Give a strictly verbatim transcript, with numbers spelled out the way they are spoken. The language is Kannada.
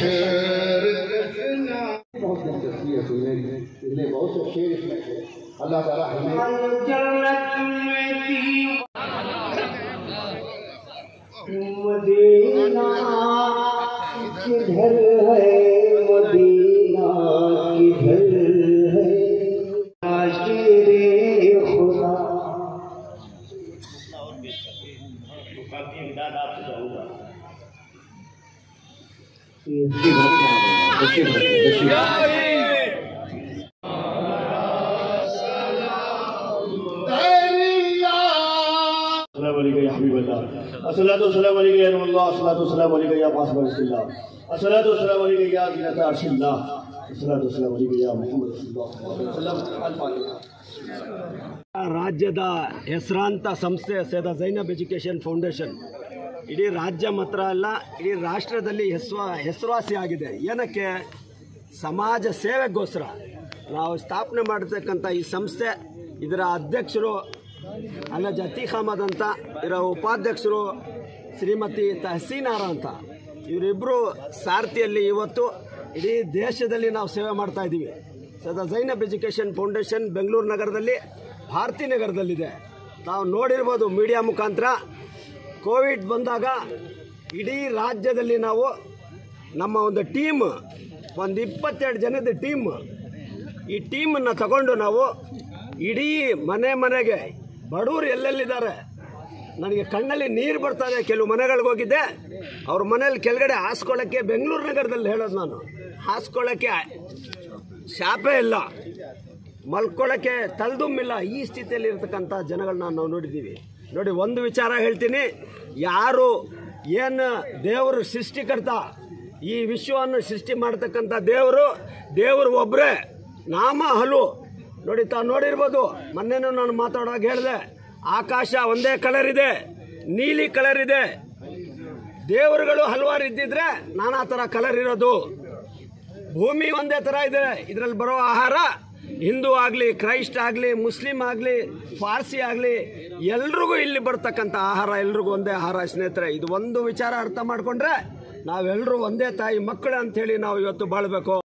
शेर बहुत दिलचस्पी है सुनने में, इसलिए बहुत से शेर इसमें थे। अल्लाह ताला हमें मदीना किधर है, मदीना किधर है, आशिरे खुदा। अस्सलातु वस्सलामु अलैका या नूरुल्लाह, अस्सलातु वस्सलामु अलैका या कासिम रसूलुल्लाह, अस्सलातु वस्सलामु अलैका या ज़ीनत अर्शिल्लाह, अस्सलातु वस्सलामु अलैका या मुहम्मद रसूलुल्लाह। ರಾಜ್ಯದ ಹೆಸರಾಂತ ಸಂಸ್ಥೆ ಸೈಯದ್ ಝೈನಬ್ ಎಜುಕೇಷನ್ ಫೌಂಡೇಶನ್ ಇಡೀ ರಾಜ್ಯ ಮಾತ್ರ ಅಲ್ಲ, ಇಡೀ ರಾಷ್ಟ್ರದಲ್ಲಿ ಹೆಸರು ಹೆಸರುವಾಸಿಯಾಗಿದೆ. ಏನಕ್ಕೆ? ಸಮಾಜ ಸೇವೆಗೋಸ್ಕರ ನಾವು ಸ್ಥಾಪನೆ ಮಾಡಿರ್ತಕ್ಕಂಥ ಈ ಸಂಸ್ಥೆ, ಇದರ ಅಧ್ಯಕ್ಷರು ಅಲ್ಲಜ್ ಅತೀಕ್ ಅಹಮದ್ ಅಂತ, ಇದರ ಉಪಾಧ್ಯಕ್ಷರು ಶ್ರೀಮತಿ ತಹಸೀನಾರ ಅಂತ, ಇವರಿಬ್ಬರು ಸಾರಥಿಯಲ್ಲಿ ಇವತ್ತು ಇಡೀ ದೇಶದಲ್ಲಿ ನಾವು ಸೇವೆ ಮಾಡ್ತಾ ಇದ್ದೀವಿ. ಸೈಯದ್ ಝೈನಬ್ ಎಜುಕೇಷನ್ ಫೌಂಡೇಶನ್ ಬೆಂಗಳೂರು ನಗರದಲ್ಲಿ, ಭಾರತಿ ನಗರದಲ್ಲಿದೆ. ನಾವು ನೋಡಿರ್ಬೋದು ಮೀಡಿಯಾ ಮುಖಾಂತರ. ಕೋವಿಡ್ ಬಂದಾಗ ಇಡೀ ರಾಜ್ಯದಲ್ಲಿ ನಾವು ನಮ್ಮ ಒಂದು ಟೀಮ್, ಒಂದು ಇಪ್ಪತ್ತೆರಡು ಜನದ ಟೀಮ್, ಈ ಟೀಮನ್ನು ತಗೊಂಡು ನಾವು ಇಡೀ ಮನೆ ಮನೆಗೆ, ಬಡವರು ಎಲ್ಲೆಲ್ಲಿದ್ದಾರೆ, ನನಗೆ ಕಣ್ಣಲ್ಲಿ ನೀರು ಬರ್ತಾರೆ. ಕೆಲವು ಮನೆಗಳಿಗೆ ಹೋಗಿದ್ದೆ, ಅವ್ರ ಮನೇಲಿ ಕೆಳಗಡೆ ಹಾಸ್ಕೊಳ್ಳೋಕ್ಕೆ, ಬೆಂಗಳೂರು ನಗರದಲ್ಲಿ ಹೇಳೋದು ನಾನು, ಹಾಸ್ಕೊಳ್ಳೋಕ್ಕೆ ಶಾಪೇ ಇಲ್ಲ, ಮಲ್ಕೊಳ್ಳೋಕ್ಕೆ ತಲೆದುಮ್ಮಿಲ್ಲ, ಈ ಸ್ಥಿತಿಯಲ್ಲಿ ಇರ್ತಕ್ಕಂಥ ಜನಗಳನ್ನ ನಾವು ನೋಡಿದ್ದೀವಿ. ನೋಡಿ, ಒಂದು ವಿಚಾರ ಹೇಳ್ತೀನಿ, ಯಾರು ಏನು ದೇವರು ಸೃಷ್ಟಿಕರ್ತ, ಈ ವಿಶ್ವವನ್ನು ಸೃಷ್ಟಿ ಮಾಡ್ತಕ್ಕಂಥ ದೇವರು ದೇವರು ಒಬ್ಬರೇ, ನಾಮ ಹಲು. ನೋಡಿ, ತಾವು ನೋಡಿರ್ಬೋದು, ಮೊನ್ನೆನೂ ನಾನು ಮಾತಾಡುವಾಗ ಹೇಳಿದೆ, ಆಕಾಶ ಒಂದೇ ಕಲರ್ ಇದೆ, ನೀಲಿ ಕಲರ್ ಇದೆ. ದೇವರುಗಳು ಹಲವಾರು ಇದ್ದಿದ್ರೆ ನಾನಾ ಥರ ಕಲರ್ ಇರೋದು. ಭೂಮಿ ಒಂದೇ ಥರ ಇದೆ, ಇದರಲ್ಲಿ ಬರೋ ಆಹಾರ ಹಿಂದೂ ಆಗಲಿ, ಕ್ರೈಸ್ಟ್ ಆಗಲಿ, ಮುಸ್ಲಿಂ ಆಗಲಿ, ಪಾರ್ಸಿ ಆಗಲಿ, ಎಲ್ರಿಗೂ ಇಲ್ಲಿ ಬರ್ತಕ್ಕಂಥ ಆಹಾರ ಎಲ್ರಿಗೂ ಒಂದೇ ಆಹಾರ. ಸ್ನೇಹಿತರೆ, ಇದು ಒಂದು ವಿಚಾರ ಅರ್ಥ ಮಾಡಿಕೊಂಡ್ರೆ ನಾವೆಲ್ಲರೂ ಒಂದೇ ತಾಯಿ ಮಕ್ಕಳು ಅಂಥೇಳಿ ನಾವು ಇವತ್ತು ಬಾಳಬೇಕು.